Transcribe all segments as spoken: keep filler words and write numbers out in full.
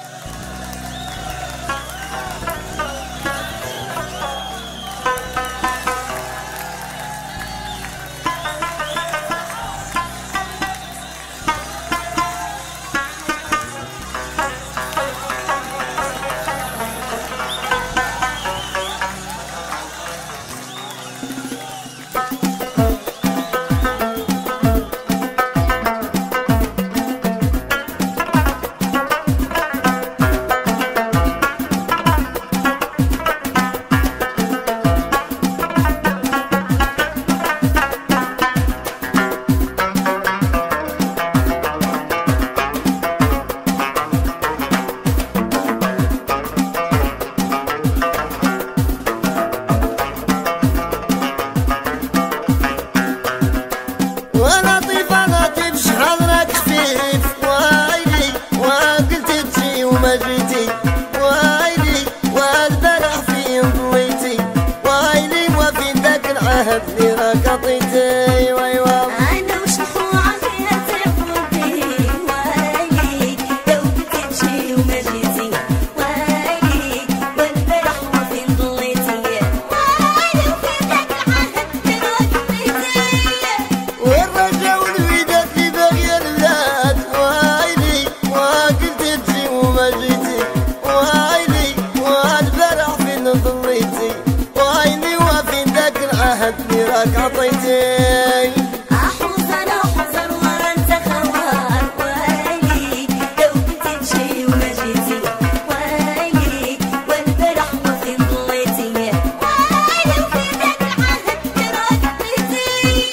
اللي راك عطيتي ويوا انا وشموعة فيها تفوتي ويلي لو كنتي تجي وما جيتي ويلي والفرح وفين ضليتي ويلي وفين ذاك العهد اللي راك عطيتي والرجا والوداد اللي باغية البلاد ويلي وقلتي تجي وما جيتي ويلي والفرح فين ضليتي ويلي وفين ذاك العهد اللي راك عطيتي احوزر احوزر ورا انت خوار ويلي لو كنتي تجي وما جيتي ويلي والفرح وفين ضليتي ويلي وفين ذاك العهد اللي راك عطيتي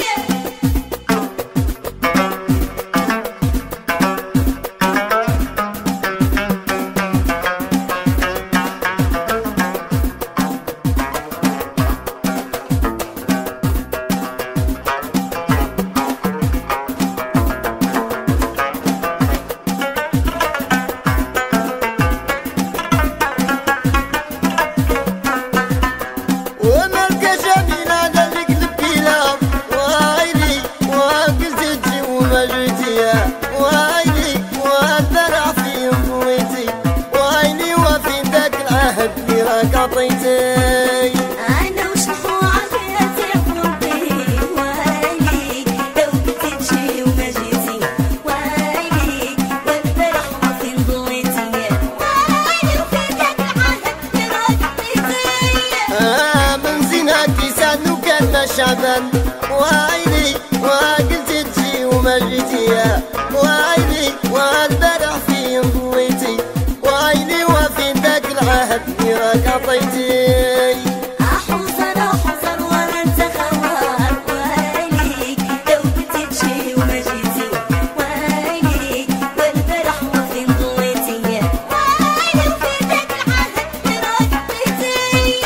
أنا وشموعة فيها تفوتي ويلي لو كنتي تجي وما جيتي ويلي والفرح وفين ضليتي ويلي وفين ذاك العهد اللي راك عطيتي آه من زينك سعد وكان شعبان ويلي وقلتي تجي وما جيتي ويلي والفرح فين ضليتي ويلي وفين ذاك العهد اللي راك عطيتي احوزر احوزر ورا انت خوار ويلي لو كنتي تجي وما جيتي ويلي والفرح وفين ضليتي ويلي وفين ذاك العهد اللي راك عطيتي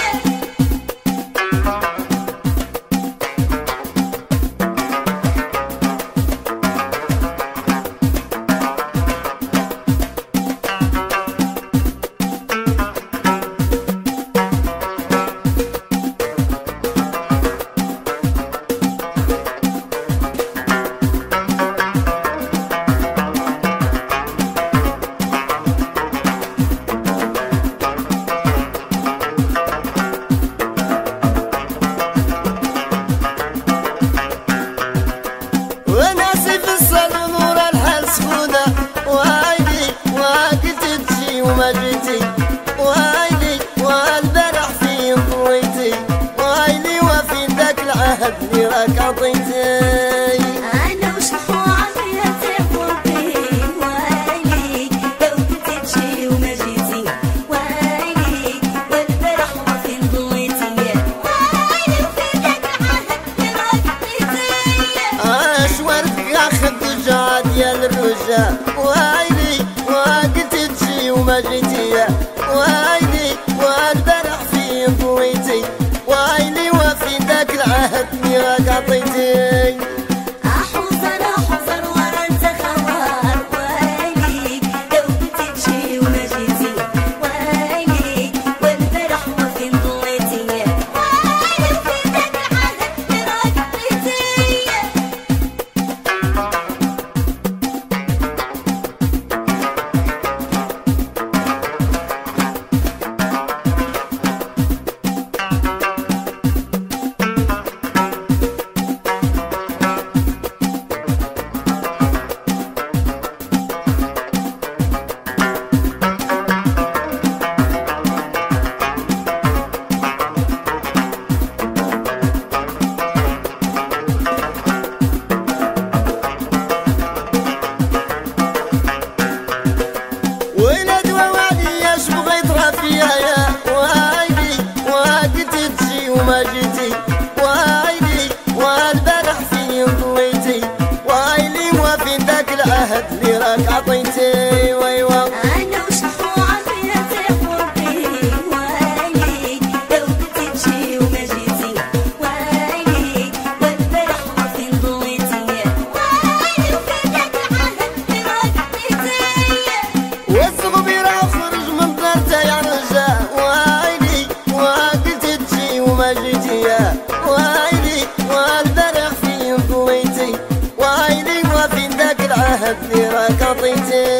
وناسي في الصالون ورا الحال سخونة ويلي وقلتي تجي وما جيتي ويلي والبارح فين ضويتي ويلي وفين ذاك العهد اللي راك عطيتي انا وشموعة فيها تفوتي ويلي لو كنتي تجي وما جيتي ويلي والفرح وفين ضليتي ويلي وفين ذاك العهد اللي راك عطيتي اش وردك اخذ الجا ديال الرجا ويلي وقلتي تجي وما جيتي ويلي والبارح فين ضويتي ويلي وفين ذاك العهد اللي راك عطيتي احوزر احوزر ورا انت خوار ويلي لو كنتي تجي وما جيتي ويلي والفرح وفين ضليتي ويلي وفين ذاك العهد اللي راك عطيتي العهد اللي راك عطيتي